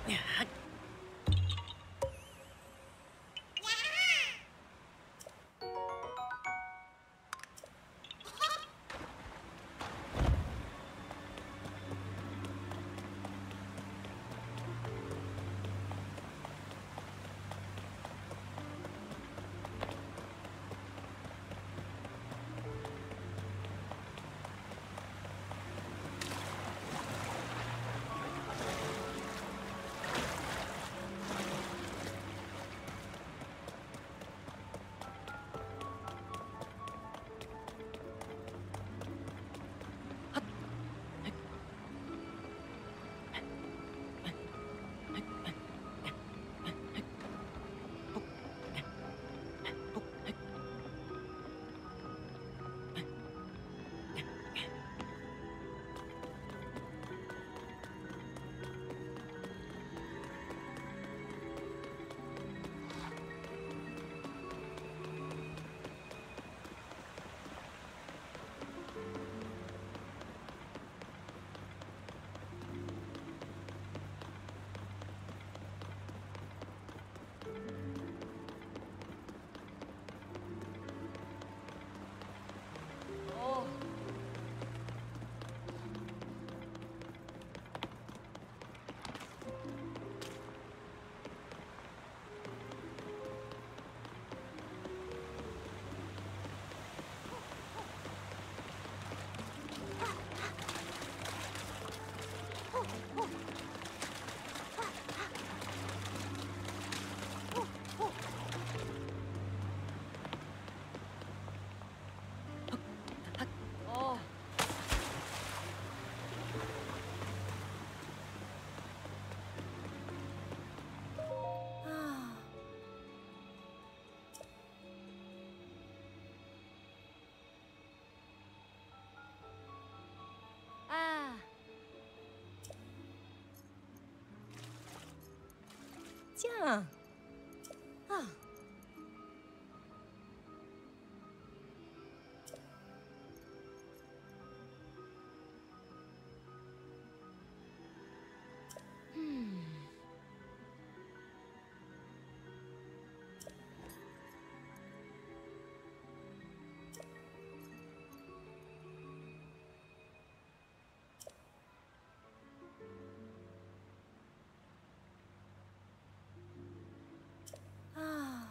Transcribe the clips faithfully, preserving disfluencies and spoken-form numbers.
Tiens. Ah. Hmm. Ah.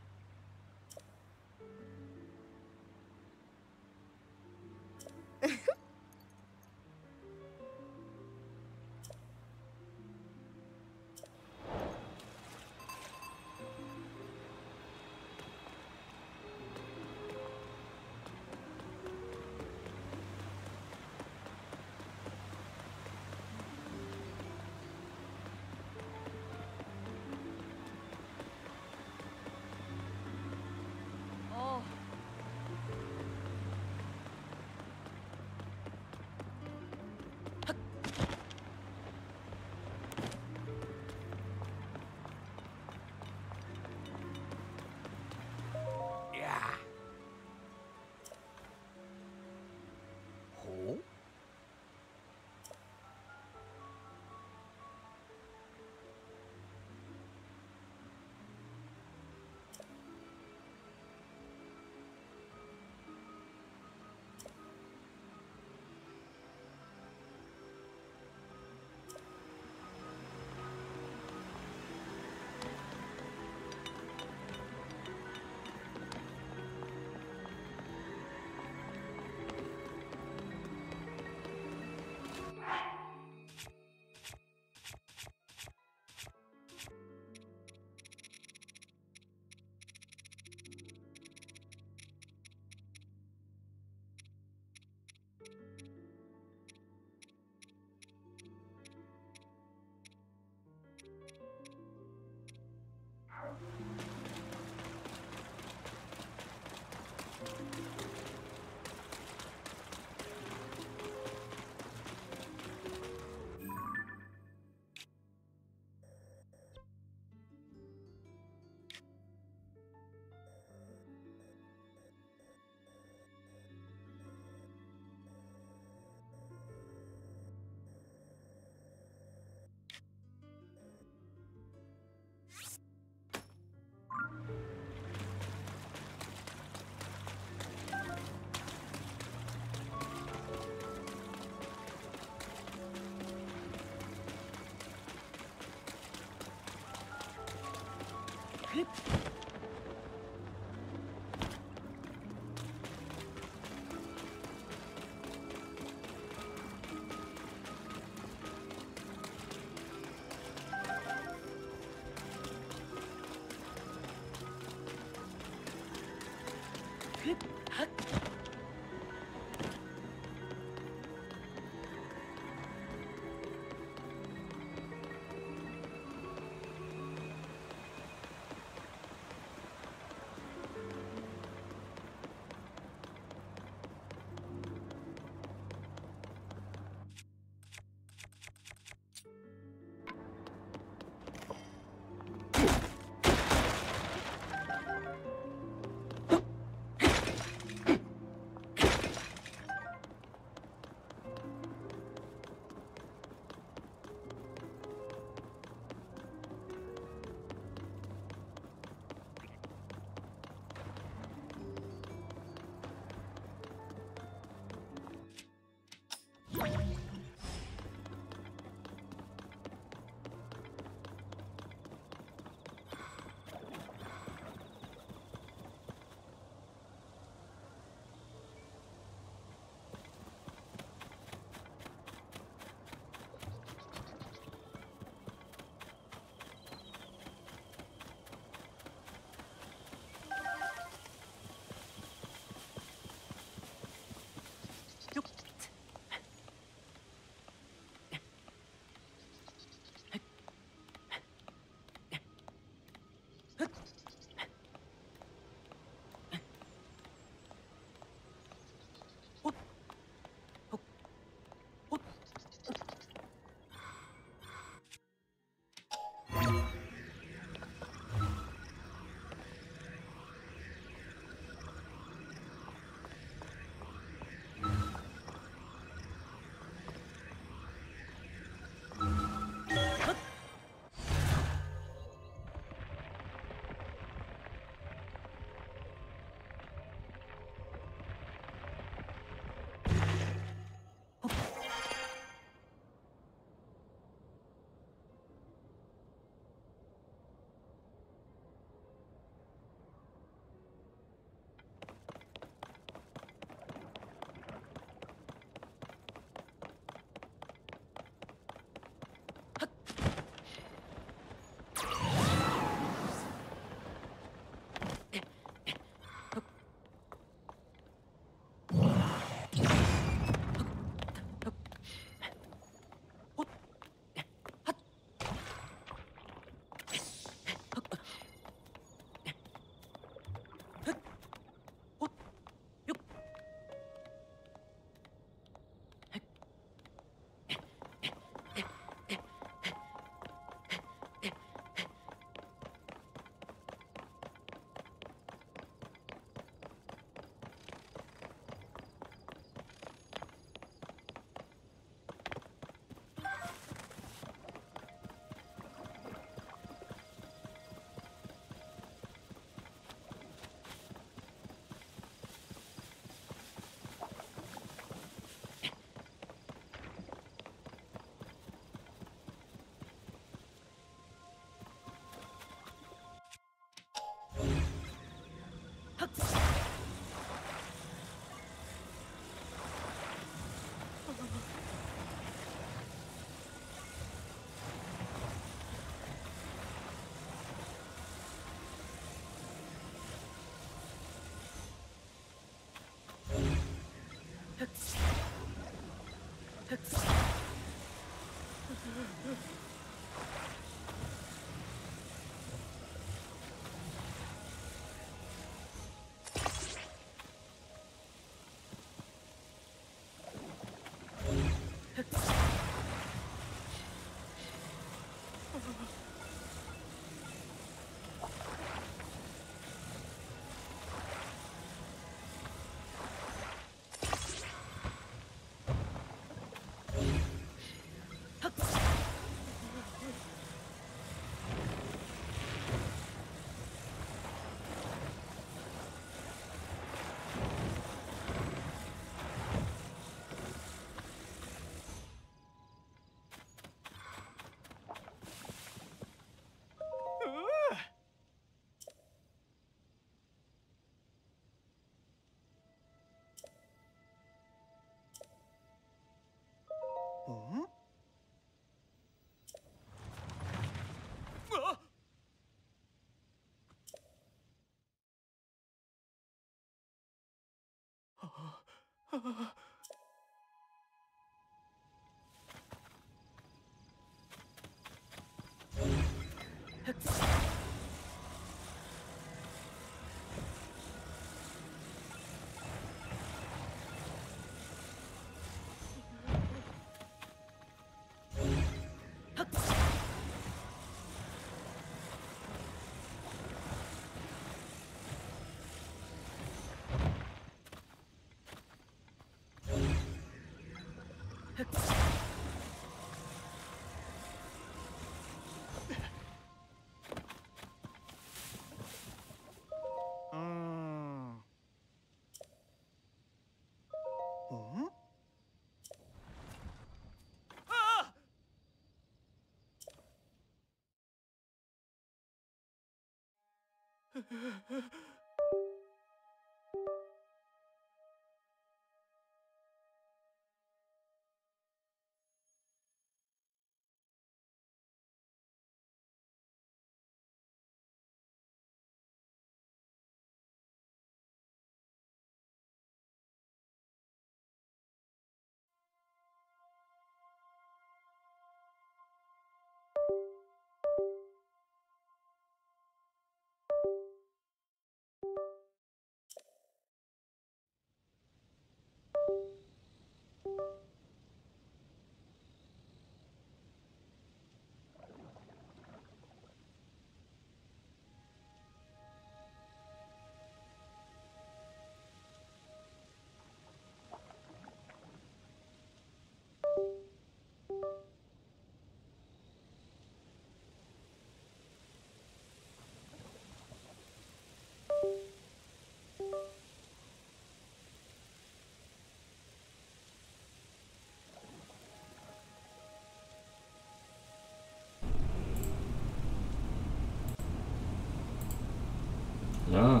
Ah.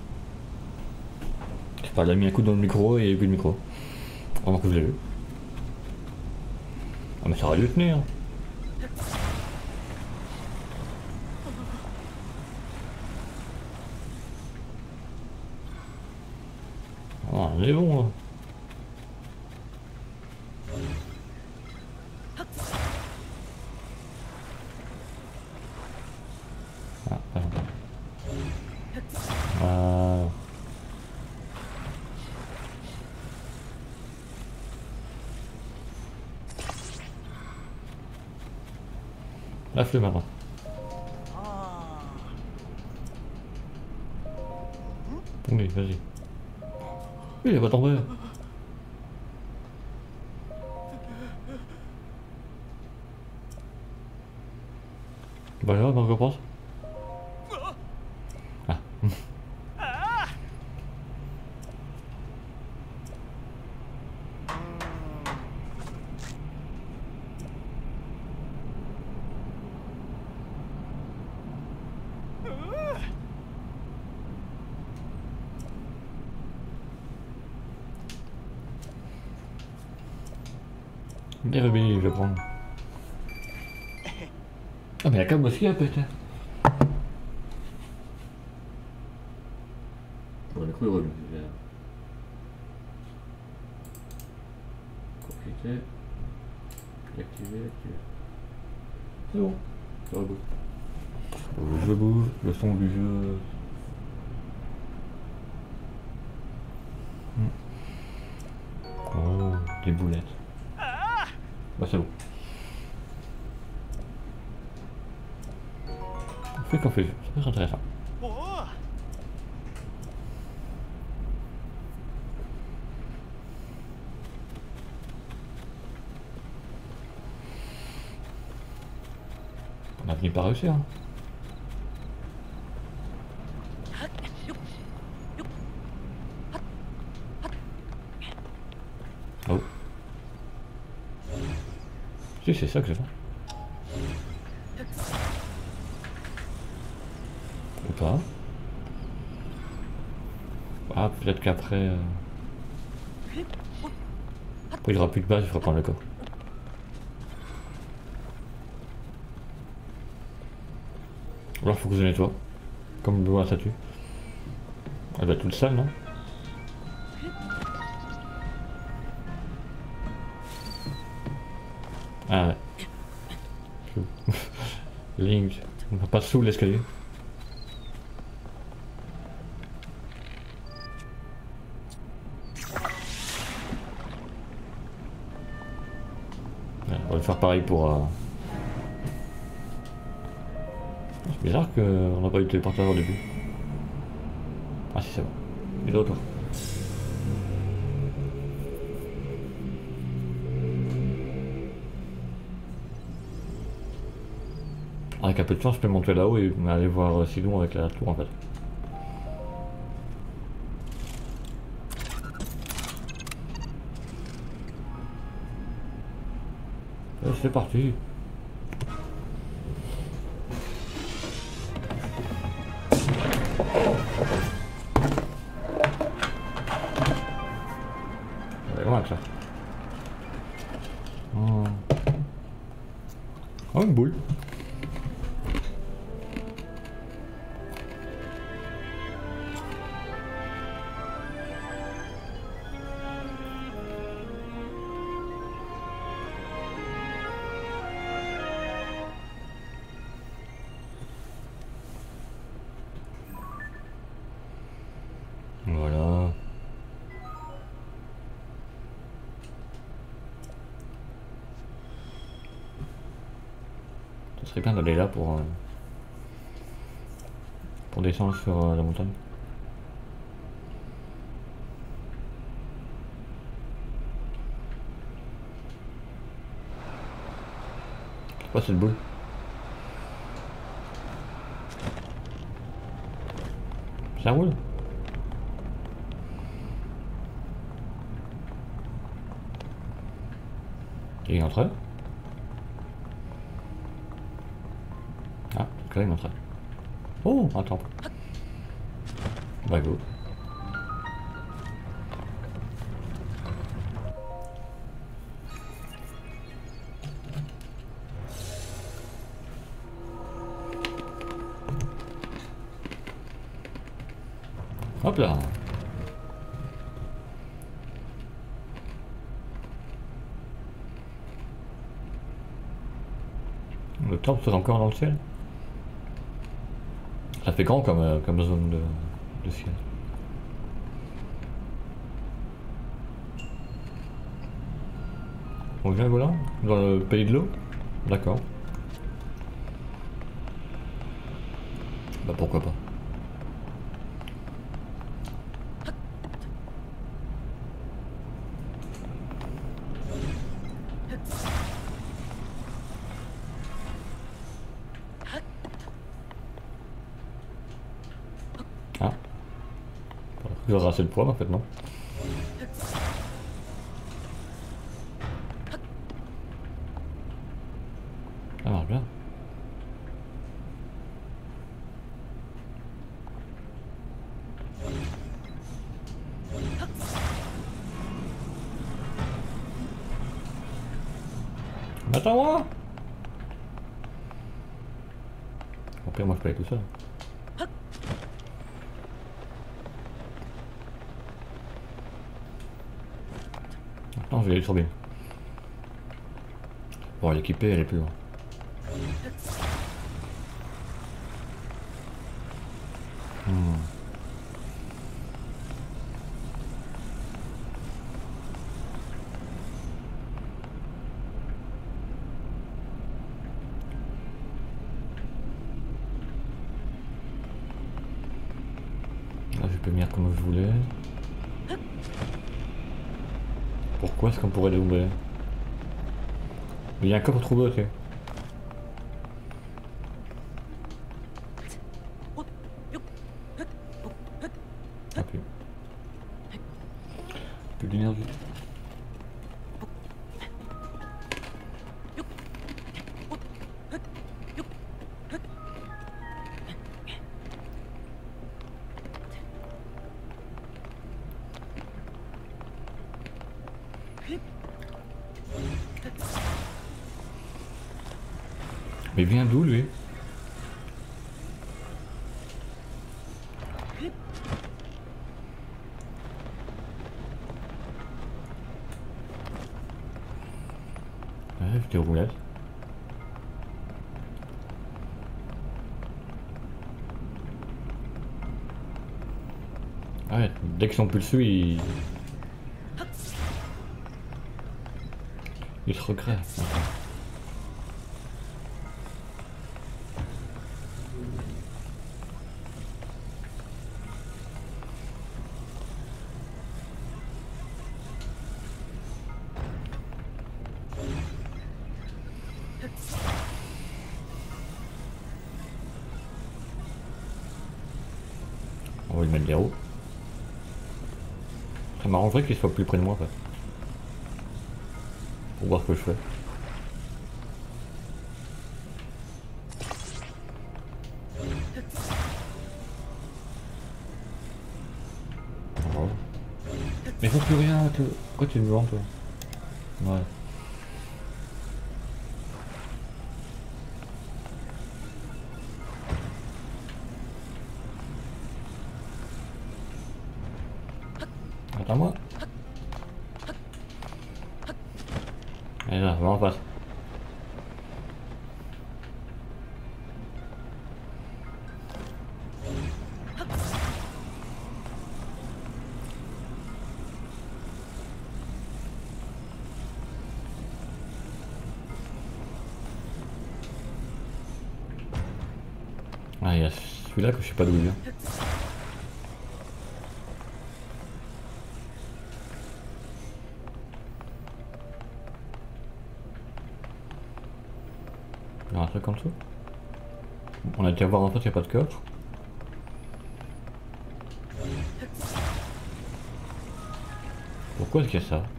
Je sais pas, elle a mis un coup dans le micro et il n'y a plus de micro. Vraiment que vous l'avez vu. Ah mais ça aurait dû tenir. Ah, on est bon là. Ah, pas longtemps. Ah. La flemme maintenant. Oui, vas-y. Oui, il va tomber. Bah là, Margot pense. Ah. Des rubis, je prends. Ah mais la cam aussi a pété. Bon, le coup est revenu. Compliqué. Activer, activer. C'est bon, ça reboot. Le jeu bouge, le son du jeu. Oh, des boulettes. Bah c'est bon. On fait qu'on fait, ça peut être intéressant. On a fini par réussir. Hein. Oh. Si, c'est ça que j'ai fait. Ou pas. Ah, peut-être qu'après... Euh... Après, il n'y aura plus de base, il faudra prendre le corps. Alors, il faut que je nettoie. Comme devant la statue. Elle va être toute sale, non? Chelou. Link, on va pas sous l'escalier. Ouais, on va faire pareil pour... Euh... C'est bizarre qu'on n'a pas eu de téléporteur au début. Ah si c'est bon. Et l'autre. Avec un peu de chance, je peux monter là-haut et aller voir Sidon avec la tour en fait. Et c'est parti. Ouais, loin que ça. Oh. Oh, une boule. Voilà. Ce serait bien d'aller là pour, euh, pour descendre sur euh, la montagne. C'est quoi cette boule? Ça roule? Il y a une entrée? Ah, c'est là une entrée. Oh, un temple. Bah go. Hop là. Le temple serait encore dans le ciel. Ça fait grand comme, euh, comme zone de, de ciel. On vient voilà, dans le pays de l'eau. D'accord. Bah pourquoi pas. Ah. J'aurai assez de poids en fait, non? Ça marche bien. Attends-moi! Au pire, moi je peux aller tout seul. Non, je vais aller sur bien. Bon, l'équiper, elle est plus loin. Hmm. Là, je peux venir comme je voulais. Pourquoi est-ce qu'on pourrait l'ouvrir? Il y a un coffre trouvé, ok. Ah, plus. Plus d'énergie. Mais vient d'où lui? Ouais, j'étais roulette. Ah ouais, dès qu'ils sont plus dessus, ils... Ils se recréent. On va lui mettre des roues. Ça m'arrangerait qu'il soit plus près de moi en fait. Pour voir ce que je fais. Oh. Mais faut plus rien, toi. Pourquoi tu es devant toi? Ouais. Attends-moi. Allez là, va en face. Ah, il y a celui-là que je sais pas d'où il vient. Il y a un truc en dessous. On a été voir en fait, il n'y a pas de coffre. Pourquoi est-ce qu'il y a ça?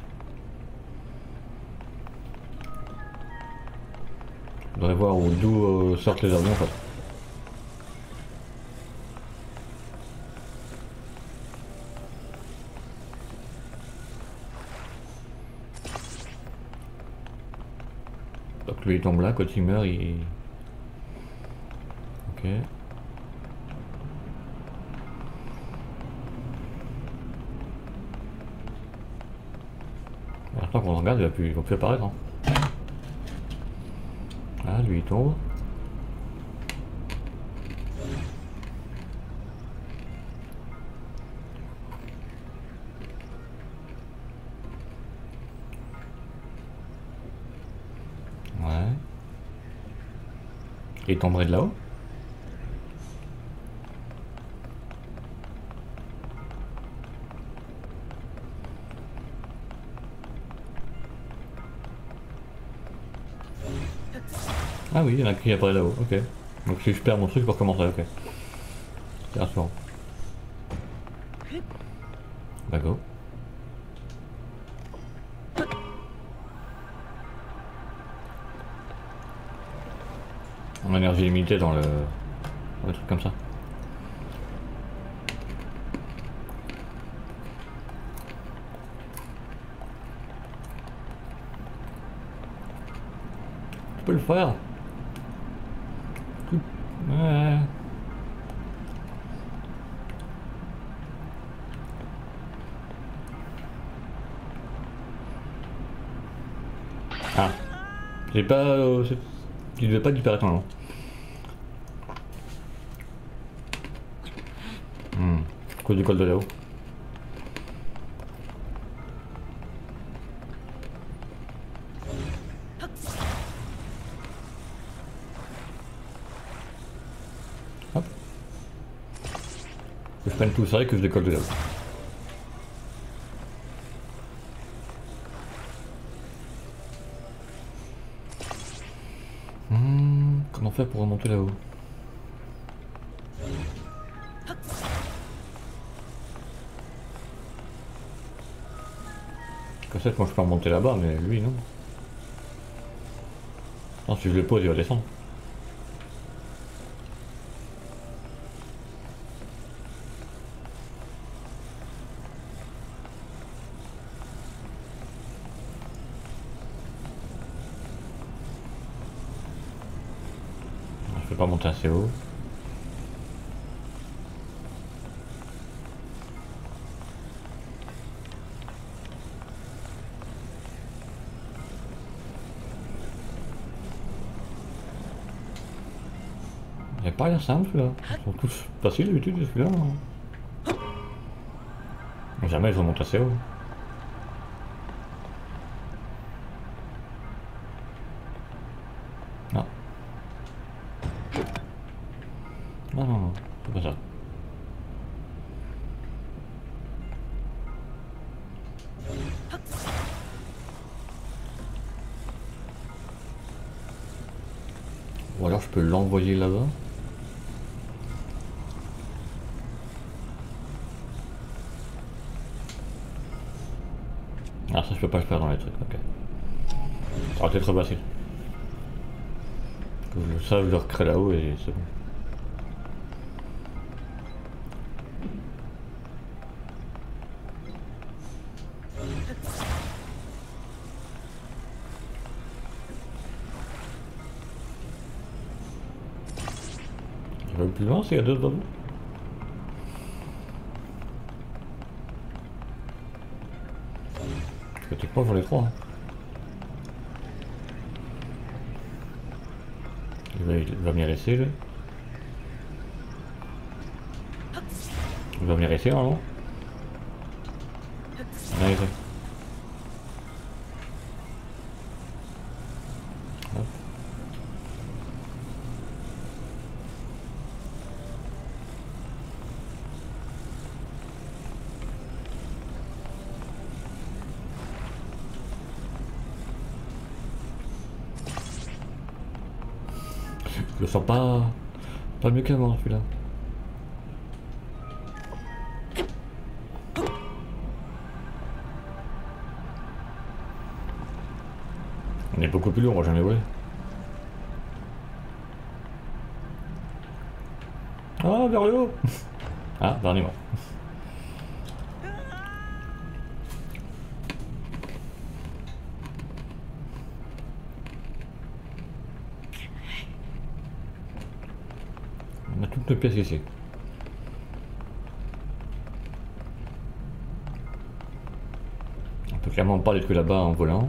Je voudrais voir d'où euh, sortent les avions en fait. Donc lui il tombe là, quand il meurt il... Ok. Maintenant qu'on regarde il va plus, il va plus apparaître. Hein. Ah lui il tombe. Ouais. Et il tomberait de là-haut. Ah oui, il y en a qui apparaît là-haut, ok. Donc si je perds mon truc, je peux recommencer, ok. C'est rassurant. Bah go. En énergie limitée dans le... dans le truc comme ça. Tu peux le faire. Ouais. Ah. J'ai pas... Euh, il devait pas disparaître non. Hmm. Cause du col de là-haut. Hop. Que je prenne tout ça et que je décolle de là-haut. Hmm. Comment faire pour remonter là-haut? Cassette, moi je peux remonter là-bas, mais lui non. Non, si je le pose, il va descendre. Je peux pas monter assez haut. Il n'y a pas rien simple là. Ils sont tous faciles d'habitude celui-là. Hein. Jamais ils remontent assez haut. Non. Non, non, non, c'est pas ça. Ou alors je peux l'envoyer là-bas. Ah ça je peux pas le faire dans les trucs, ok. Ça aurait été très facile. Que je, ça je le recrée là-haut et c'est bon. Je vais plus loin s'il y a deux bambous. Pratiquement pour les trois. Hein. Il va, il va venir ici, lui. Il va venir ici, normalement. Là, il est. Hop. Je le sens pas... pas mieux qu'avant, celui-là. On est beaucoup plus lourd, moi j'en ai volé. Ah, vers le haut. Ah, dernier mort. On a toutes nos pièces ici. On peut clairement pas aller que là-bas en volant.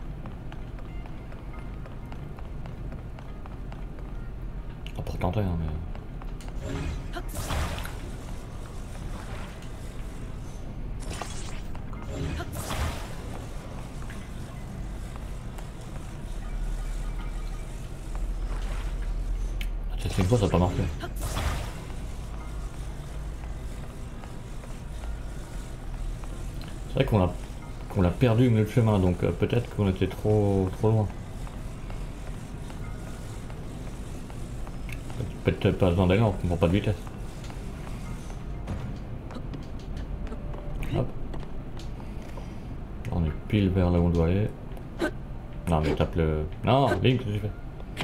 On pourrait tenter, hein, mais... C'est une fois ça n'a pas marché. C'est vrai qu'on a qu'on a perdu le chemin, donc euh, peut-être qu'on était trop trop loin. Peut-être pas besoin d'aller, on prend pas de vitesse. Hop. On est pile vers là où on doit aller. Non mais tape le... Non, Link, qu'est-ce que tu fais?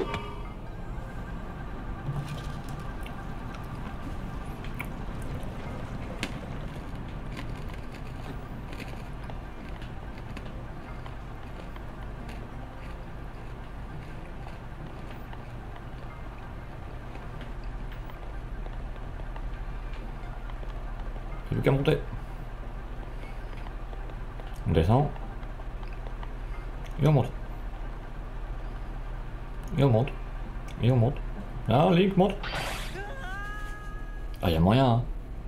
J'ai plus qu'à monter. On descend. Et on monte. Et on monte. Et on monte. Ah, Link, monte. Ah, y'a moyen, hein.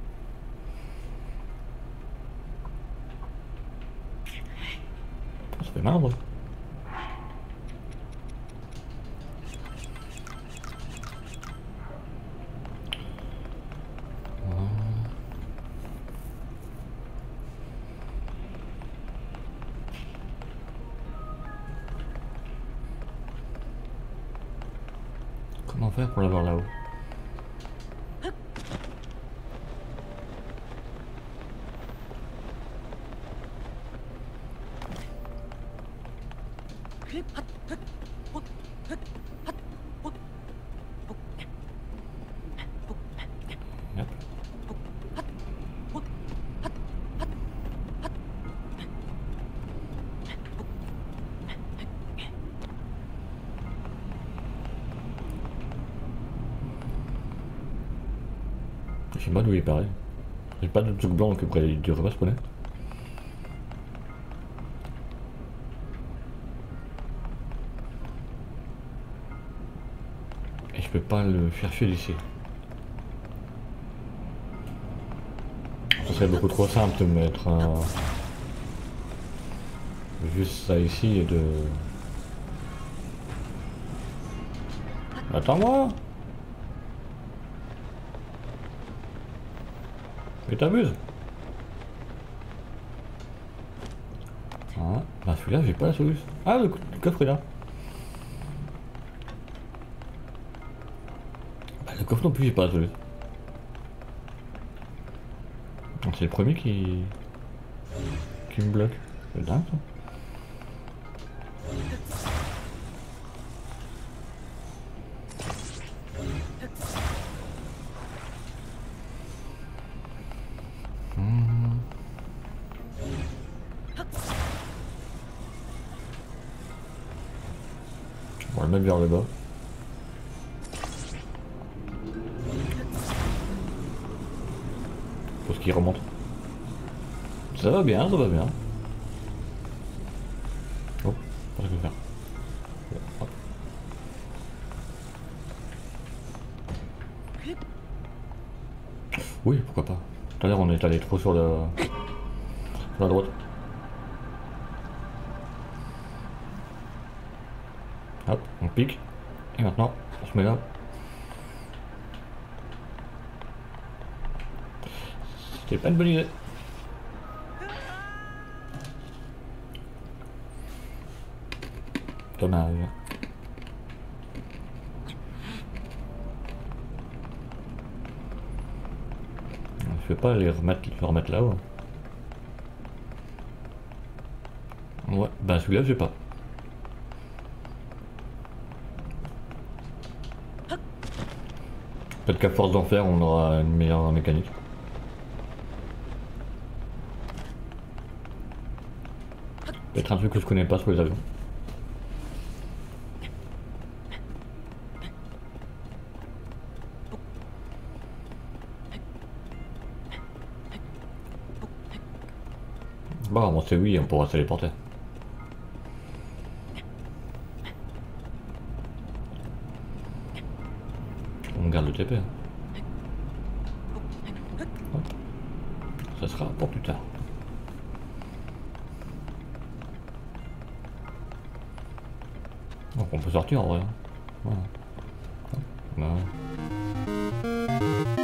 Ça fait mal, bro. Comment faire pour l'avoir là-haut? Yep. Je sais pas d'où il est pareil. J'ai pas de truc blanc que près du repas spawner. Et je peux pas le chercher d'ici. serait beaucoup trop simple de mettre euh, juste ça ici et de... Attends-moi! Mais t'amuses! Ah, bah celui-là j'ai pas la solution. Ah, le, le coffre est là. Bah, le coffre non plus j'ai pas la solution. C'est le premier qui... qui me bloque. C'est dingue ça. Hmm. On va le mettre vers le bas. Faut qu'il remonte. Ça va bien, ça va bien. Oh, pas ce que je vais faire. Hop. Oui, pourquoi pas. Tout à l'heure on est allé trop sur la, sur la droite. Hop, on pique. Et maintenant, on se met là. C'était pas une bonne idée. Dommage. Je vais pas les remettre, les remettre là-haut. Ouais, ben celui-là je vais pas. Peut-être qu'à force d'en faire on aura une meilleure mécanique. Peut-être un truc que je connais pas sur les avions. Bah bon c'est oui, on pourra se téléporter. On garde le T P. Hop. Ça sera pour plus tard. Donc on peut sortir en vrai. Voilà. Voilà.